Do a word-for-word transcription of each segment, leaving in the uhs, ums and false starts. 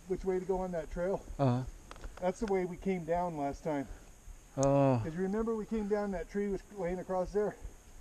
which way to go on that trail. Uh-huh. That's the way we came down last time. Oh. Because you remember we came down, that tree was laying across there?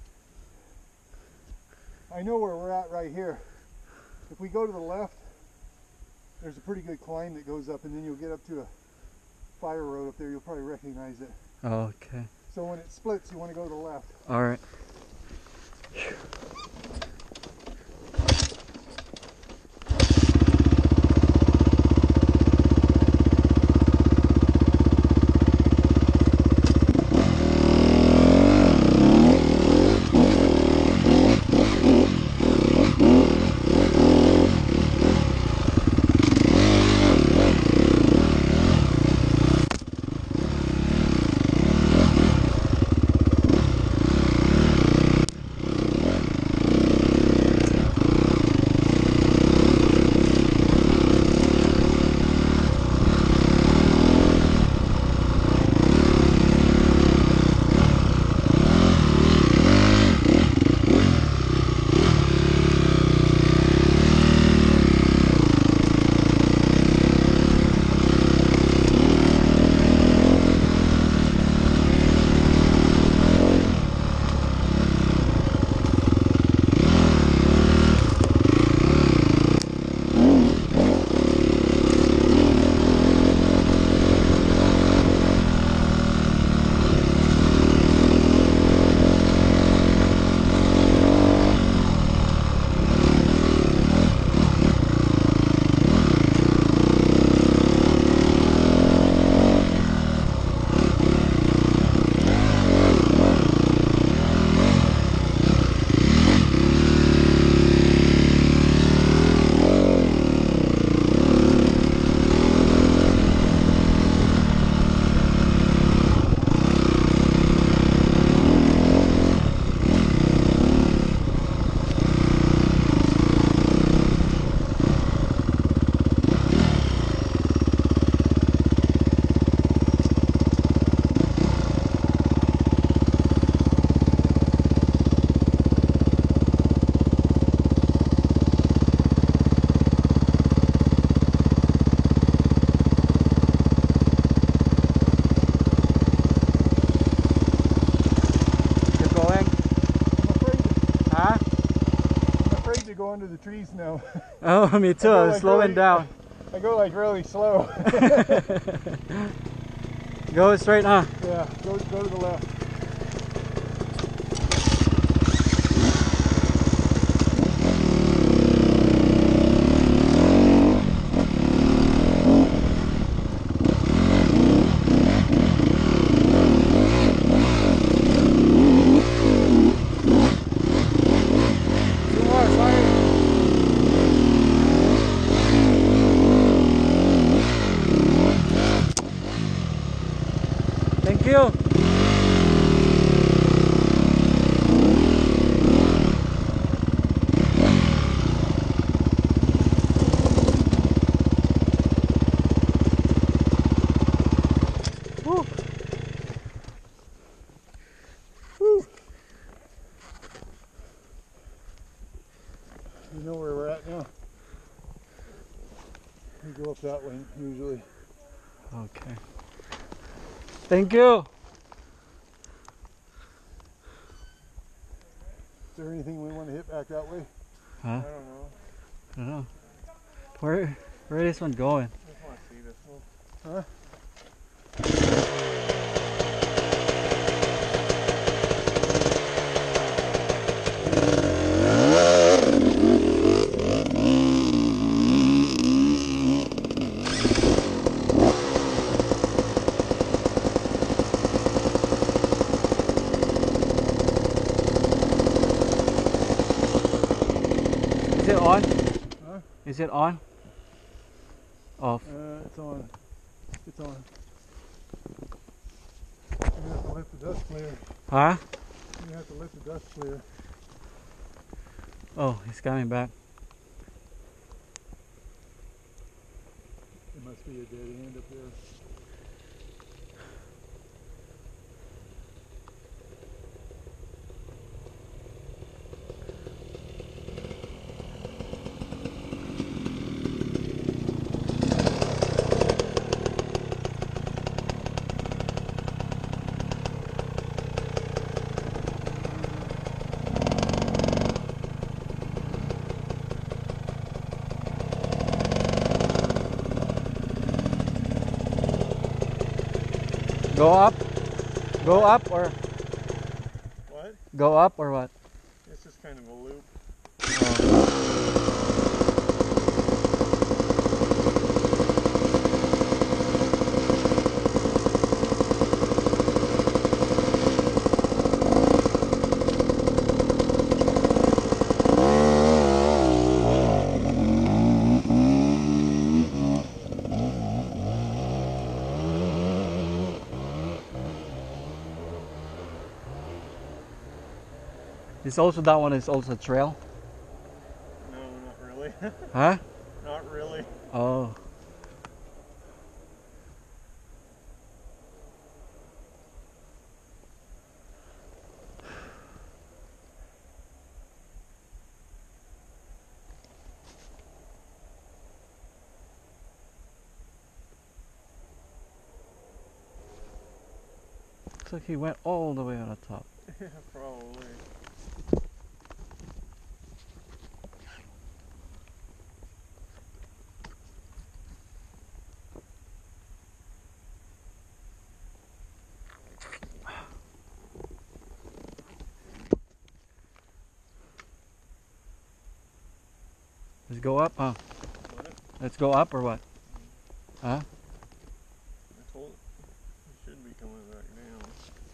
I know where we're at right here. If we go to the left, there's a pretty good climb that goes up, and then you'll get up to a fire road up there. You'll probably recognize it. Okay. So when it splits, you want to go to the left. All right. Go under the trees now. Oh, me too. I was like slowing really, down. I go like really slow. Go straight, huh? Yeah, go, go to the left. Thank you. Woo. Woo. You know where we're at now. We go up that way usually. Okay. Thank you. Is there anything we want to hit back that way? Huh? I don't know. I don't know. Where where is this one going? I just want to see this one. Huh? Is it on? Huh? Is it on? Off. Uh, it's on. It's on. You have to let the dust clear. Huh? You have to let the dust clear. Oh, he's coming back. It must be a dead end up there. Go up? Go up or What? go up or what? It's just kind of a loop. It's also, that one is also trail? No, not really. Huh? Not really. Oh. Looks like he went all the way on the top. Yeah, probably. Let's go up, huh? What? Let's go up or what? Huh? I told it should be coming back down.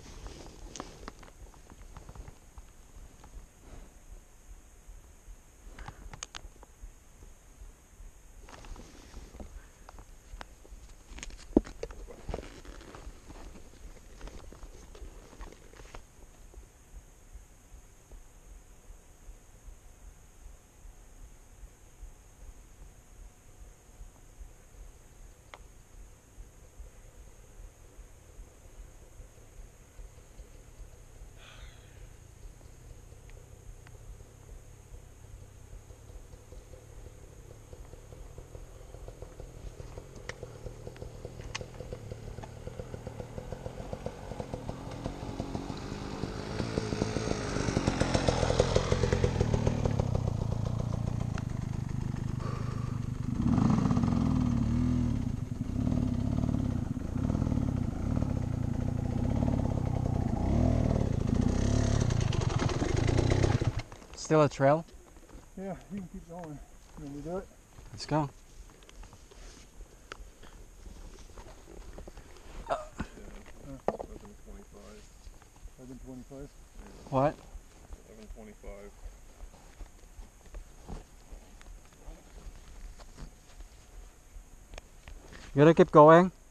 Still a trail? Yeah, you can keep going. You want me to do it? Let's go. Yeah, eleven twenty-five. eleven twenty-five? What? eleven twenty-five. You gotta keep going.